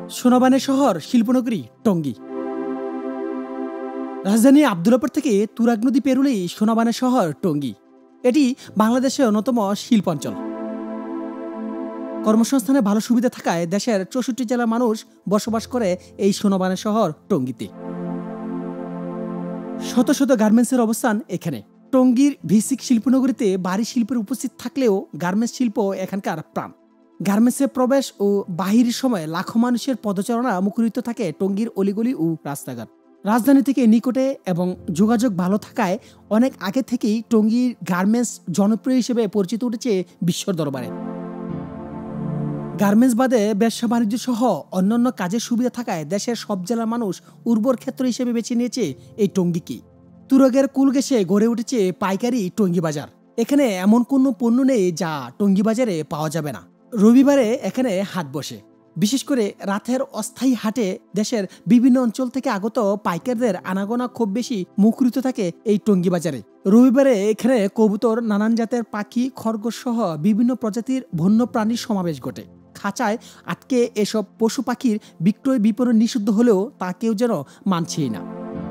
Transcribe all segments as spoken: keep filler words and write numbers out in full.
সোনাবানের শহর শিল্পনগরী টঙ্গী। রাজধানী আব্দুল্লাপুর থেকে তুরাগ নদী পেরুলেই সোনাবানের শহর টঙ্গী। এটি বাংলাদেশের অন্যতম শিল্পাঞ্চল। কর্মসংস্থানে ভালো সুবিধা থাকায় দেশের চৌষট্টি জেলার মানুষ বসবাস করে এই সোনাবানের শহর টঙ্গীতে। শত শত গার্মেন্টসের অবস্থান এখানে। টঙ্গীর ভিসিক শিল্পনগরীতে বাড়ি শিল্পের উপস্থিত থাকলেও গার্মেন্টস শিল্প এখানকার প্রাণ। গার্মেন্টসে প্রবেশ ও বাহিরের সময় লাখো মানুষের পদচারণা মুখরিত থাকে টঙ্গীর অলিগলি ও রাস্তাঘাট। রাজধানী থেকে নিকটে এবং যোগাযোগ ভালো থাকায় অনেক আগে থেকেই টঙ্গীর গার্মেন্টস জনপ্রিয় হিসেবে পরিচিত উঠেছে বিশ্বর দরবারে। গার্মেন্টস বাদে ব্যবসা বাণিজ্য সহ অন্যান্য কাজের সুবিধা থাকায় দেশের সব জেলার মানুষ উর্বর ক্ষেত্র হিসেবে বেছে নিয়েছে এই টঙ্গীকে। তুরগের কুল ঘেঁষে গড়ে উঠেছে পাইকারি টঙ্গী বাজার। এখানে এমন কোনো পণ্য নেই যা টঙ্গী বাজারে পাওয়া যাবে না। রবিবারে এখানে হাট বসে। বিশেষ করে রাতের অস্থায়ী হাটে দেশের বিভিন্ন অঞ্চল থেকে আগত পাইকারদের আনাগোনা খুব বেশি মুখরিত থাকে এই টঙ্গী বাজারে। রবিবারে এখানে কবুতর, নানান জাতের পাখি, খরগোশ সহ বিভিন্ন প্রজাতির বন্য প্রাণীর সমাবেশ ঘটে। খাঁচায় আটকে এসব পশু পাখির বিক্রয় বিপণন নিষিদ্ধ হলেও তা কেউ যেন মানছেই না।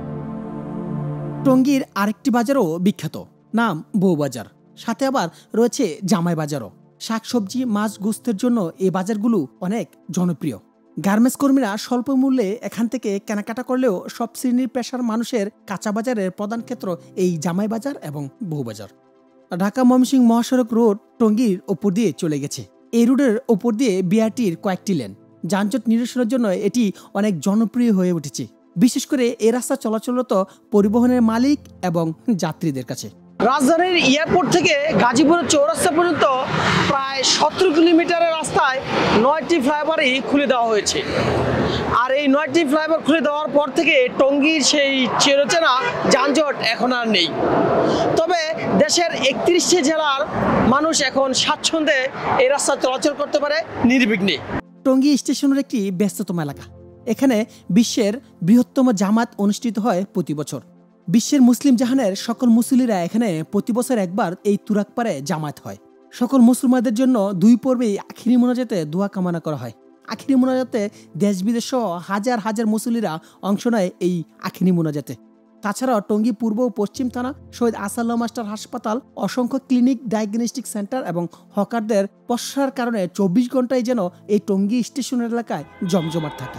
টঙ্গীর আরেকটি বাজারও বিখ্যাত, নাম বউবাজার। সাথে আবার রয়েছে জামাই বাজারও। শাকসবজি, মাছ, গোস্তের জন্য এই বাজারগুলো অনেক জনপ্রিয়। গার্মেন্টস কর্মীরা স্বল্প মূল্যে এখান থেকে কেনাকাটা করলেও সব শ্রেণীর পেশার মানুষের কাঁচা বাজারের প্রধান ক্ষেত্র এই জামাই বাজার এবং বউবাজার। ঢাকা ময়মনসিংহ মহাসড়ক রোড টঙ্গীর ওপর দিয়ে চলে গেছে। এই রোডের ওপর দিয়ে বিআরটির কয়েকটি লেন। যানজট নিরসনের জন্য এটি অনেক জনপ্রিয় হয়ে উঠেছে, বিশেষ করে এই রাস্তা চলাচলরত পরিবহনের মালিক এবং যাত্রীদের কাছে। রাজধানীর এয়ারপোর্ট থেকে গাজীপুরের চৌরাস্তা পর্যন্ত প্রায় সতেরো কিলোমিটারের রাস্তায় নয়টি ফ্লাইওভারই খুলে দেওয়া হয়েছে। আর এই নয়টি ফ্লাইওভার খুলে দেওয়ার পর থেকে টঙ্গীর সেই চিরচেনা যানজট এখন আর নেই। তবে দেশের একত্রিশটি জেলার মানুষ এখন স্বাচ্ছন্দ্যে এই রাস্তা চলাচল করতে পারে নির্বিঘ্নে। টঙ্গী স্টেশনের একটি ব্যস্ততম এলাকা। এখানে বিশ্বের বৃহত্তম জামাত অনুষ্ঠিত হয় প্রতি বছর। বিশ্বের মুসলিম জাহানের সকল মুসল্লিরা এখানে প্রতি বছর একবার এই তুরাগ পারে জামায়াত হয়। সকল মুসলমানদের জন্য দুই পর্বেই আখিরি মোনাজাতে দোয়া কামনা করা হয়। আখিরি মোনাজাতে দেশ বিদেশ সহ হাজার হাজার মুসল্লিরা অংশ নেয় এই আখিরি মোনাজাতে। তাছাড়াও টঙ্গী পূর্ব ও পশ্চিম থানা, শহীদ আসাল্লাহ মাস্টার হাসপাতাল, অসংখ্য ক্লিনিক, ডায়াগনস্টিক সেন্টার এবং হকারদের পশ্চার কারণে চব্বিশ ঘন্টায় যেন এই টঙ্গী স্টেশনের এলাকায় জমজমাট থাকে।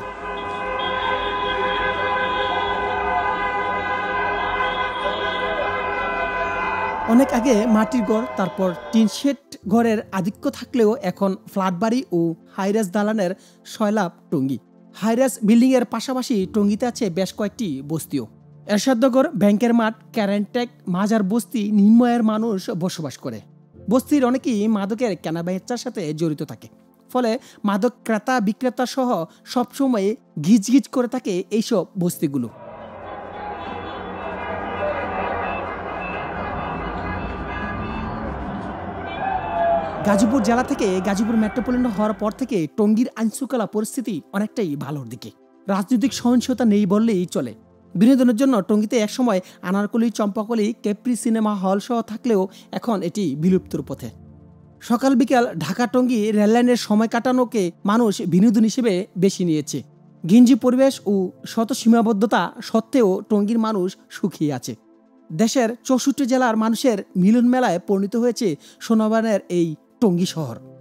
অনেক আগে মাটির ঘর, তারপর টিন শেড ঘরের আধিক্য থাকলেও এখন ফ্ল্যাট বাড়ি ও হাইরাস দালানের সয়লাভ টঙ্গী। হাইরাস বিল্ডিং এর পাশাপাশি টঙ্গীতে আছে বেশ কয়েকটি বস্তিও। এরশাদনগর, ব্যাংকের মাঠ, ক্যারেন্টেক, মাজার বস্তি, নিম্নয়ের মানুষ বসবাস করে। বস্তির অনেকেই মাদকের কেনাবেচার সাথে জড়িত থাকে, ফলে মাদক ক্রেতা বিক্রেতা সহ সবসময় ঘিচঘিচ করে থাকে এইসব বস্তিগুলো। গাজীপুর জেলা থেকে গাজীপুর মেট্রোপলিটন হওয়ার পর থেকে টঙ্গীর আইনশৃঙ্খলা পরিস্থিতি অনেকটাই ভালোর দিকে। রাজনৈতিক সহিংসতা নেই বললেই চলে। বিনোদনের জন্য টঙ্গীতে একসময় Anarkali, Champakali, capri cinema hall সহ থাকলেও এখন এটি বিলুপ্তর পথে। সকাল বিকাল ঢাকা টঙ্গী রেললাইনের সময় কাটানোকে মানুষ বিনোদন হিসেবে বেছে নিয়েছে। ঘিঞ্জি পরিবেশ ও শত সীমাবদ্ধতা সত্ত্বেও টঙ্গীর মানুষ সুখী আছে। দেশের চৌষট্টি জেলার মানুষের মিলন মেলায় পরিণত হয়েছে সোনাবানের এই টঙ্গী শহর।